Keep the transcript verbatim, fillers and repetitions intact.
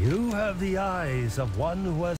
You have the eyes of one who has